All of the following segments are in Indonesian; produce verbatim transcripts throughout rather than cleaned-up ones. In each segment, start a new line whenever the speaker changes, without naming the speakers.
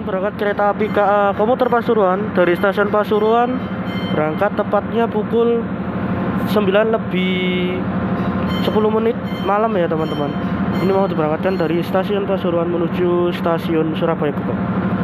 Berangkat kereta api K A Komuter Pasuruan dari stasiun Pasuruan, berangkat tepatnya pukul sembilan lebih sepuluh menit malam ya teman-teman. Ini mau diberangkatkan dari stasiun Pasuruan menuju stasiun Surabaya Gubeng.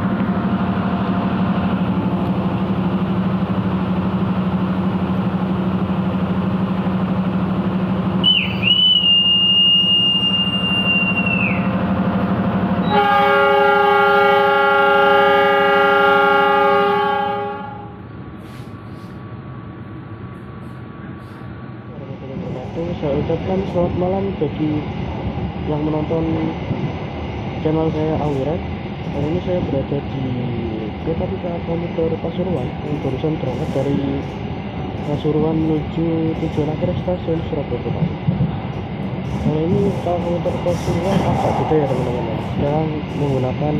Saya ucapkan selamat malam bagi yang menonton channel saya Awirat. Hari ini saya berada di kereta api komuter Pasuruan yang barusan berangkat dari Pasuruan menuju tujuan akhir stasiun Surabaya Kota. Kali ini komuter Pasuruan agak beda ya teman-teman. Sekarang menggunakan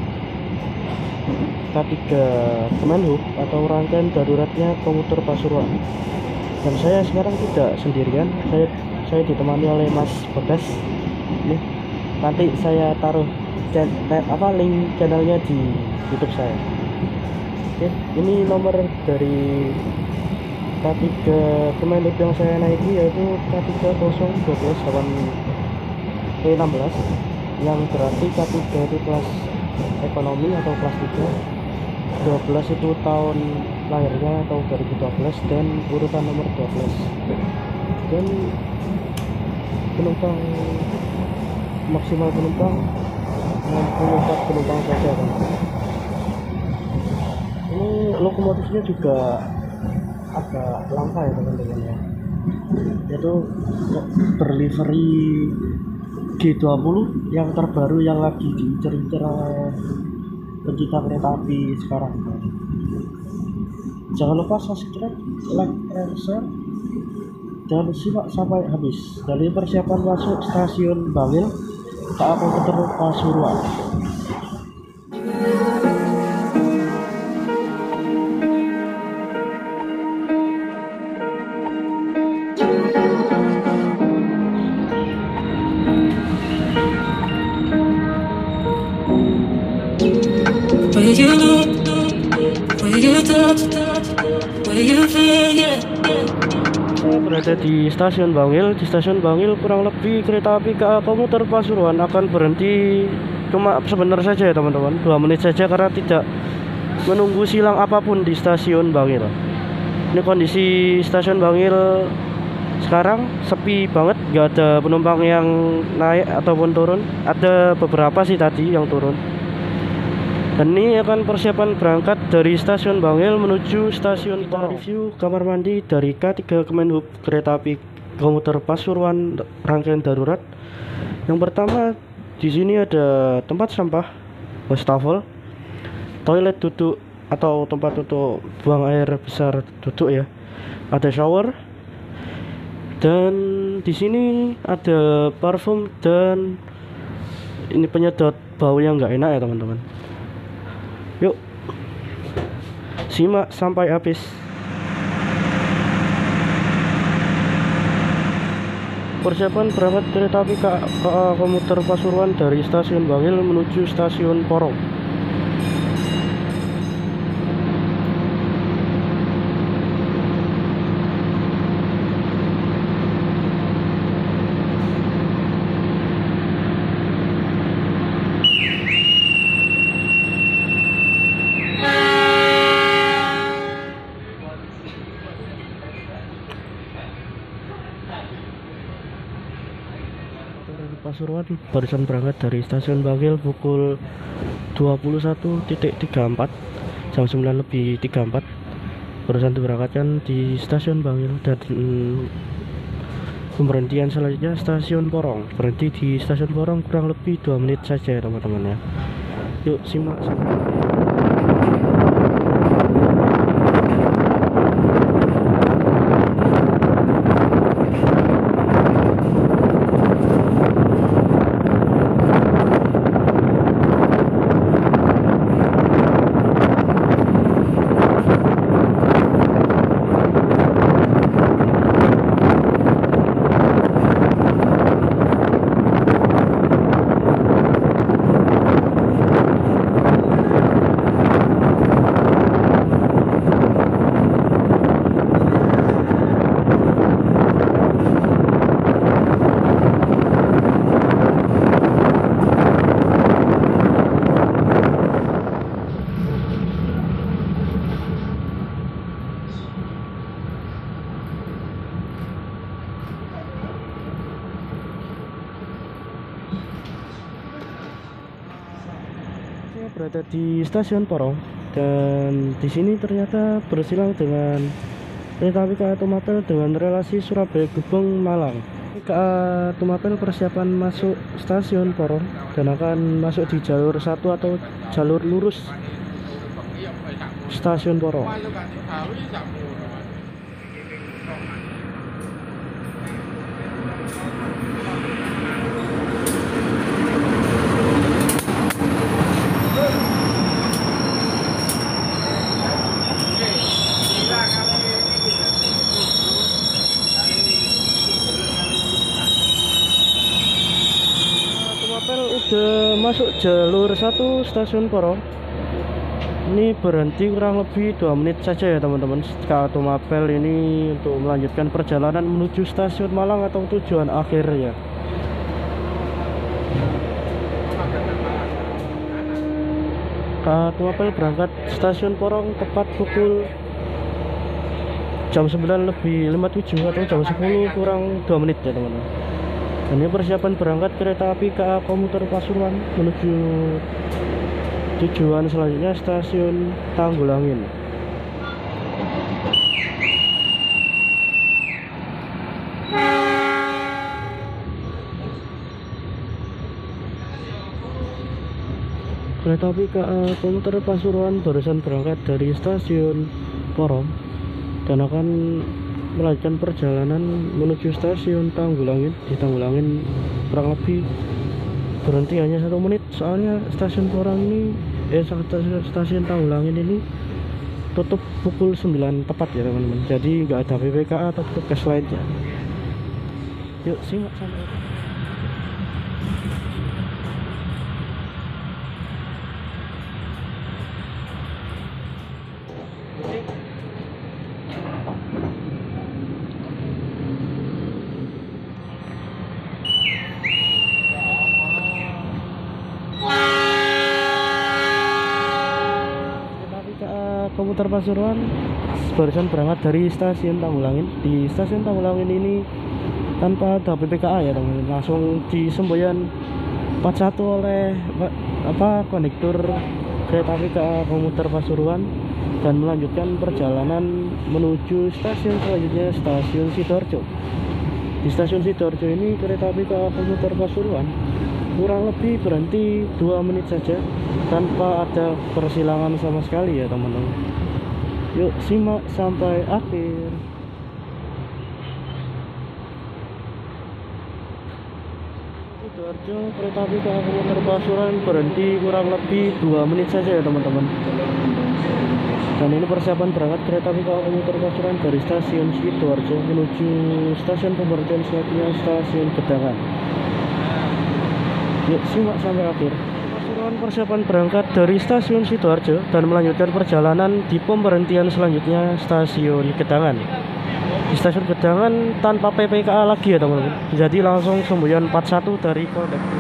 K tiga Kemenhub atau rangkaian daruratnya komuter Pasuruan. Dan saya sekarang tidak sendirian, saya saya ditemani oleh Mas Bagas. Nih, nanti saya taruh channel, apa link channelnya di YouTube saya. Oke, ini nomor dari K tiga Kemenhub yang saya naiki yaitu K tiga nol satu dua delapan E enam belas, yang berarti K tiga itu kelas ekonomi atau kelas tiga. dua belas itu tahun lahirnya atau dua ribu dua belas dan urutan nomor dua belas. Dan penumpang maksimal penumpang enam puluh empat penumpang saja kan. Ini lokomotifnya juga agak langka ya teman-teman ya, yaitu berlivery G dua puluh yang terbaru yang lagi diincar-incar pencinta kereta api sekarang. Jangan lupa subscribe, like, and share, dan simak sampai habis. Dari persiapan masuk stasiun Bangil K A Komuter Pasuruan.
Where you look, where you touch, where you feel, yeah.
Saya berada di stasiun Bangil. Di stasiun Bangil kurang lebih kereta api K A Komuter Pasuruan akan berhenti cuma sebentar saja ya teman-teman, dua menit saja karena tidak menunggu silang apapun di stasiun Bangil. Ini kondisi stasiun Bangil sekarang sepi banget, nggak ada penumpang yang naik ataupun turun. Ada beberapa sih tadi yang turun. Dan ini akan persiapan berangkat dari stasiun Bangil menuju stasiun Kita review kamar mandi dari K tiga Kemenhub kereta api komuter Pasuruan rangkaian darurat. Yang pertama, di sini ada tempat sampah, wastafel, toilet duduk atau tempat untuk buang air besar duduk ya. Ada shower. Dan di sini ada parfum dan ini penyedot bau yang nggak enak ya teman-teman. Yuk, simak sampai habis. Persiapan berangkat kereta api K A Komuter Pasuruan dari stasiun Bangil menuju stasiun Porong. Pasuruan barusan berangkat dari stasiun Bangil pukul dua puluh satu tiga puluh empat, jam sembilan lebih tiga puluh empat. Barusan diberangkatkan di stasiun Bangil dan hmm, pemberhentian selanjutnya stasiun Porong. Berhenti di stasiun Porong kurang lebih dua menit saja ya teman-teman ya. Yuk simak sampai. Saya berada di stasiun Porong dan di sini ternyata bersilang dengan kereta api K A Tumapel dengan relasi Surabaya Gubeng Malang. K A Tumapel persiapan masuk stasiun Porong dan akan masuk di jalur satu atau jalur lurus stasiun Porong. Udah masuk jalur satu stasiun Porong. Ini berhenti kurang lebih dua menit saja ya teman-teman. K A Tumapel ini untuk melanjutkan perjalanan menuju stasiun Malang atau tujuan akhir ya. K A Tumapel berangkat stasiun Porong tepat pukul jam sembilan lebih lima puluh tujuh atau jam sepuluh kurang dua menit ya teman-teman. Ini persiapan berangkat kereta api K A Komuter Pasuruan menuju tujuan selanjutnya stasiun Tanggulangin. Kereta api K A Komuter Pasuruan barusan berangkat dari stasiun Porong dan akan melanjutkan perjalanan menuju stasiun Tanggulangin. Di Tanggulangin kurang lebih berhenti hanya satu menit, soalnya stasiun Porong ini eh stasiun, stasiun Tanggulangin ini tutup pukul sembilan tepat ya teman-teman, jadi nggak ada P P K A atau tugas lainnya. Yuk simak sampai Komuter Pasuruan barusan berangkat dari stasiun Tanggulangin. Di stasiun Tanggulangin ini tanpa ada P P K A ya teman-teman, langsung di semboyan empat puluh satu oleh apa kondektur kereta api K A Komuter Pasuruan dan melanjutkan perjalanan menuju stasiun selanjutnya stasiun Sidoarjo. Di stasiun Sidoarjo ini kereta api K A Komuter Pasuruan kurang lebih berhenti dua menit saja tanpa ada persilangan sama sekali ya teman-teman. Yuk simak sampai akhir. Sidoarjo kereta api K A Komuter Pasuruan berhenti kurang lebih dua menit saja ya teman-teman. Dan ini persiapan berangkat kereta api K A Komuter Pasuruan dari stasiun Sidoarjo menuju stasiun pemberhentian selanjutnya stasiun Gedangan. Yuk simak sampai akhir. Pasuruan persiapan berangkat dari stasiun Sidoarjo dan melanjutkan perjalanan di pemberhentian selanjutnya stasiun Gedangan. Di stasiun Gedangan tanpa P P K A lagi ya teman-teman, jadi langsung semboyan empat puluh satu dari kondektur.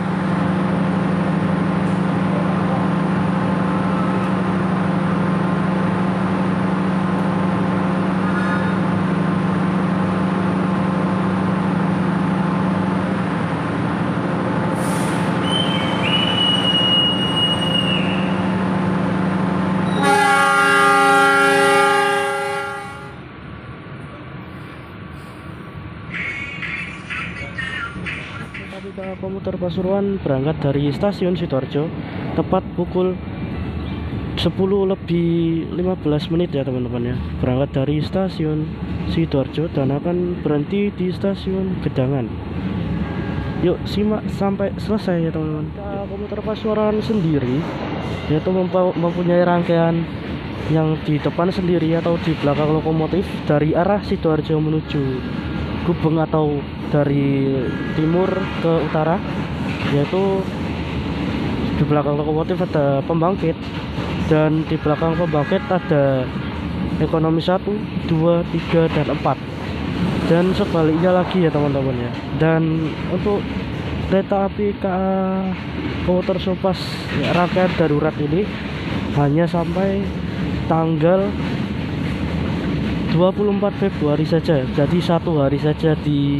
K A Komuter Pasuruan berangkat dari stasiun Sidoarjo tepat pukul sepuluh lebih lima belas menit ya teman-teman ya. Berangkat dari stasiun Sidoarjo dan akan berhenti di stasiun Gedangan. Yuk simak sampai selesai ya teman-teman. K A Komuter Pasuruan sendiri yaitu mempunyai rangkaian yang di depan sendiri atau di belakang lokomotif dari arah Sidoarjo menuju Gubeng atau dari timur ke utara, yaitu di belakang lokomotif ada pembangkit dan di belakang pembangkit ada ekonomi satu, dua, tiga, dan empat, dan sebaliknya lagi ya teman-teman ya. Dan untuk kereta api K A Komuter Sopas ya, rangkaian darurat ini hanya sampai tanggal dua puluh empat Februari saja, jadi satu hari saja di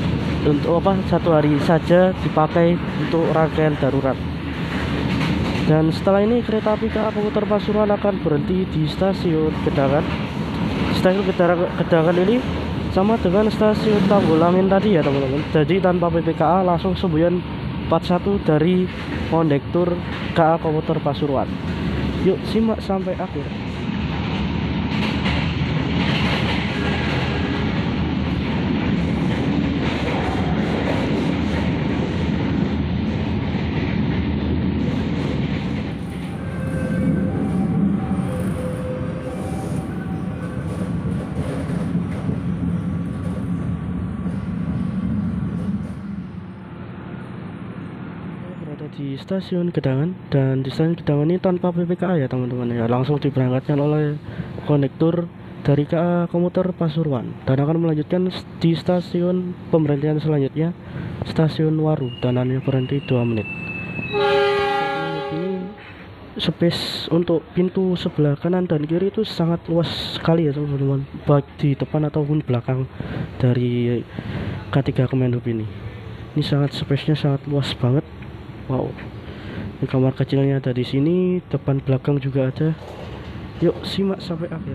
untuk apa satu hari saja dipakai untuk rangkaian darurat. Dan setelah ini kereta api K A Komuter Pasuruan akan berhenti di stasiun Gedangan. Stasiun Gedangan, Gedangan ini sama dengan stasiun Tanggulangin tadi ya teman-teman. Jadi tanpa P P K A langsung semboyan empat puluh satu dari kondektur K A Komuter Pasuruan. Yuk simak sampai akhir. Di stasiun Gedangan, dan di stasiun Gedangan ini tanpa P P K A ya teman-teman ya, langsung diberangkatkan oleh kondektur dari K A Komuter Pasuruan dan akan melanjutkan di stasiun pemberhentian selanjutnya, stasiun Waru, dan hanya berhenti dua menit. Ini space untuk pintu sebelah kanan dan kiri itu sangat luas sekali ya teman-teman, baik di depan ataupun belakang dari K tiga Kemenhub ini. Ini sangat space-nya sangat luas banget. Wow, ini kamar kecilnya ada di sini, depan belakang juga ada. Yuk simak sampai akhir.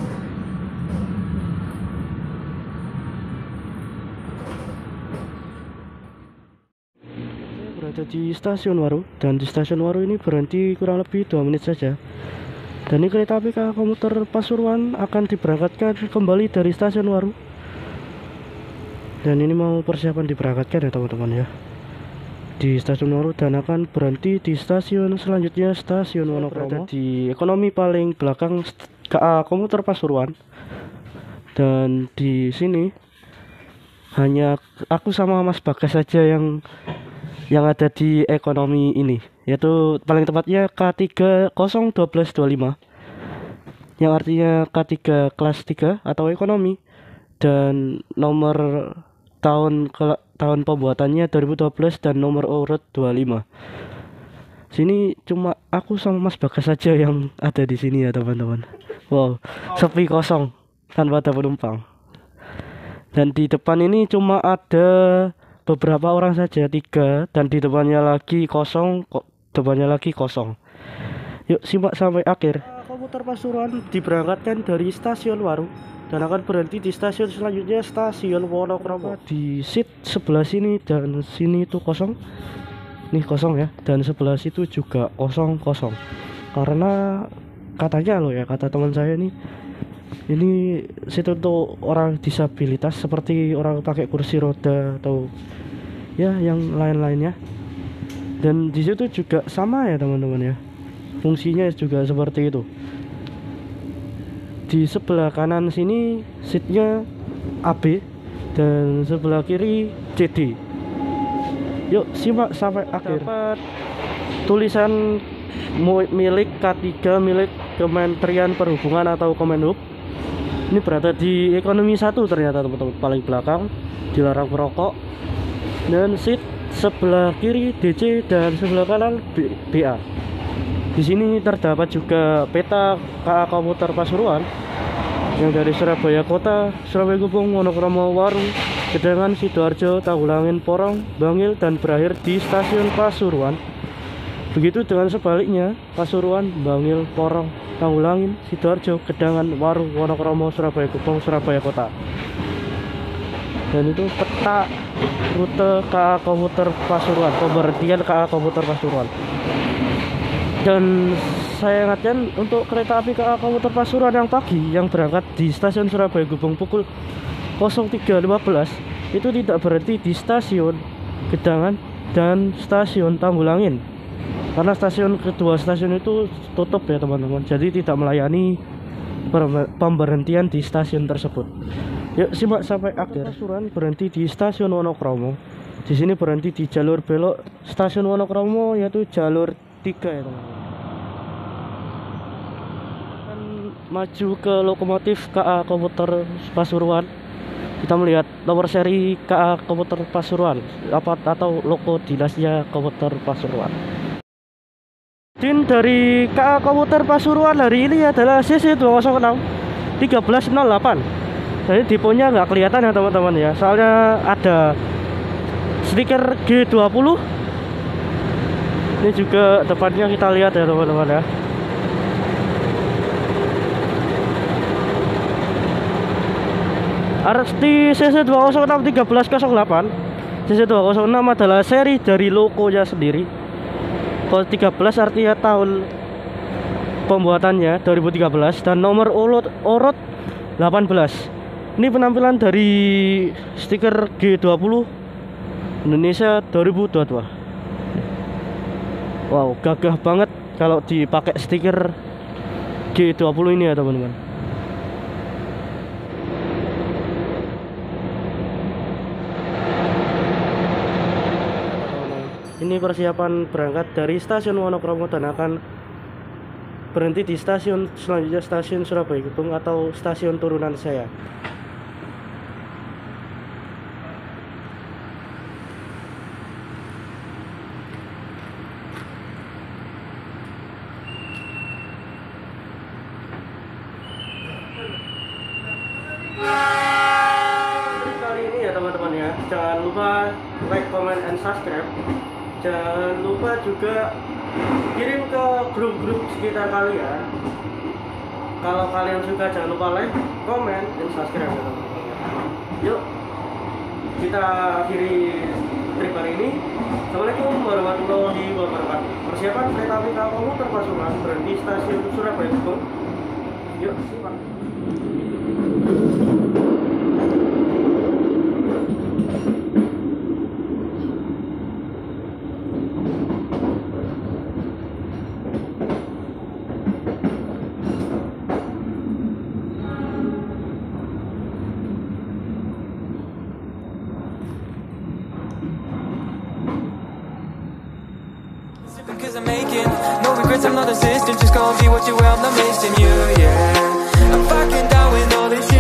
Saya berada di stasiun Waru, dan di stasiun Waru ini berhenti kurang lebih dua menit saja. Dan ini kereta api K A Komuter Pasuruan akan diberangkatkan kembali dari stasiun Waru. Dan ini mau persiapan diberangkatkan ya teman-teman ya, di stasiun Waru, dan akan berhenti di stasiun selanjutnya, stasiun Wonokromo. Di ekonomi paling belakang K A Komuter Pasuruan, dan di sini hanya aku sama Mas Bagas saja yang yang ada di ekonomi ini, yaitu paling tepatnya K tiga nol satu dua dua lima, yang artinya K tiga kelas tiga atau ekonomi, dan nomor tahun ke tahun pembuatannya dua ribu dua belas dan nomor urut dua puluh lima. Sini cuma aku sama Mas Bagas saja yang ada di sini ya teman-teman. Wow, sepi kosong tanpa ada penumpang. Dan di depan ini cuma ada beberapa orang saja, tiga, dan di depannya lagi kosong, kok depannya lagi kosong. Yuk simak sampai akhir. Komuter Pasuruan diberangkatkan dari stasiun Waru dan akan berhenti di stasiun selanjutnya, stasiun Wonokromo. Di seat sebelah sini dan sini itu kosong, nih kosong ya, dan sebelah situ juga kosong kosong karena katanya loh ya, kata teman saya nih, ini situ untuk orang disabilitas seperti orang pakai kursi roda atau ya yang lain-lainnya. Dan di situ juga sama ya teman-teman ya, fungsinya juga seperti itu. Di sebelah kanan sini seatnya A B dan sebelah kiri C D. Yuk simak sampai akhir. Dapat tulisan milik K tiga, milik Kementerian Perhubungan atau Kemenhub. Ini berada di ekonomi satu ternyata teman-teman, paling belakang, dilarang merokok. Dan seat sebelah kiri D C dan sebelah kanan B, BA. Di sini terdapat juga peta K A Komuter Pasuruan yang dari Surabaya Kota, Surabaya Gubeng, Wonokromo, Waru, Gedangan, Sidoarjo, Tanggulangin, Porong, Bangil, dan berakhir di stasiun Pasuruan. Begitu dengan sebaliknya, Pasuruan, Bangil, Porong, Tanggulangin, Sidoarjo, Gedangan, Waru, Wonokromo, Surabaya Gubeng, Surabaya Kota. Dan itu peta rute K A Komuter Pasuruan, pemberhentian K A Komuter Pasuruan. Dan saya ingatkan untuk kereta api K A Komuter Pasuruan yang pagi yang berangkat di stasiun Surabaya Gubeng pukul nol tiga lima belas itu tidak berhenti di stasiun Gedangan dan stasiun Tanggulangin, karena stasiun kedua stasiun itu tutup ya teman-teman, jadi tidak melayani pemberhentian di stasiun tersebut. Yuk simak sampai akhir. Pasuruan berhenti di stasiun Wonokromo. Di sini berhenti di jalur belok stasiun Wonokromo, yaitu jalur tiga ya teman-teman. Maju ke lokomotif K A Komuter Pasuruan, kita melihat nomor seri K A Komuter Pasuruan apa atau logo dinasnya Komuter Pasuruan. Din dari K A Komuter Pasuruan hari ini adalah C C dua nol enam tiga belas nol delapan. Jadi tiponya nggak kelihatan ya teman-teman ya, soalnya ada stiker G dua puluh Ini juga depannya kita lihat ya teman-teman ya. R X T C C dua nol enam tiga belas nol delapan. C C dua nol enam adalah seri dari logonya sendiri. Kalau tiga belas artinya tahun pembuatannya dua ribu tiga belas dan nomor urut urut delapan belas. Ini penampilan dari stiker G dua puluh Indonesia dua ribu dua puluh dua. Wow, gagah banget kalau dipakai stiker G dua puluh ini ya teman-teman. Ini persiapan berangkat dari stasiun Wonokromo dan akan berhenti di stasiun selanjutnya, stasiun Surabaya Gubeng atau stasiun turunan saya. Kali ini ya teman-teman ya, jangan lupa like, comment, and subscribe. Jangan lupa juga kirim ke grup-grup sekitar kalian. Kalau kalian suka jangan lupa like, comment, dan subscribe ya teman-teman. Yuk kita akhiri trip hari ini. Assalamualaikum warahmatullahi wabarakatuh. Persiapan kereta api komuter Pasuruan berhenti stasiun Surabaya Gubeng. Yuk simak.
Cause I'm making no regrets, I'm not assistant. Just gonna be what you were, I'm not missing you, yeah. I'm fucking down with all this shit.